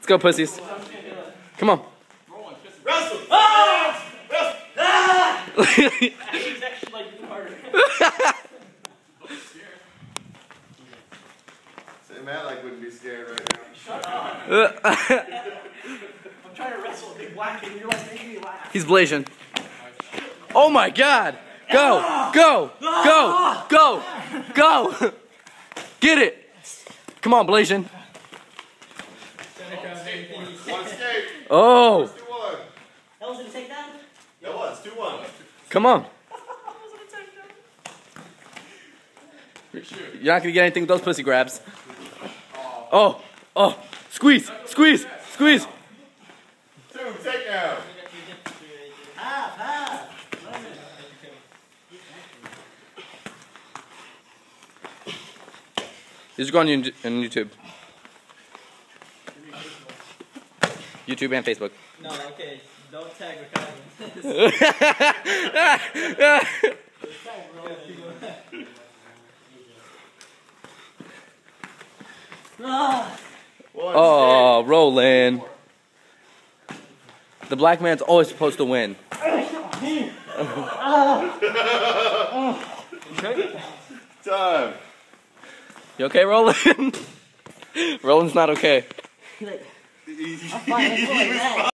Let's go, pussies. Come on. Wrestle! Ah! Wrestle! Ah! Actually, like, even harder. Say Matt like wouldn't be scared right now. Shut up. I'm trying to wrestle a big black kid and you're like making me laugh. He's blazing. Oh my God! Go! Go! Go! Go! Go! Get it! Come on, Blasian. One escape. Oh! 2-1. That was a takedown? That was 2-1. Come on. You're not gonna get anything with those pussy grabs. Oh! Oh! Squeeze! Squeeze! Squeeze! 2 takedown. These are going on YouTube. YouTube and Facebook. No, okay. Don't tag Ricardo. Oh, Roland. The black man's always supposed to win. Time. You okay, Roland? Roland's not okay. I'm fine.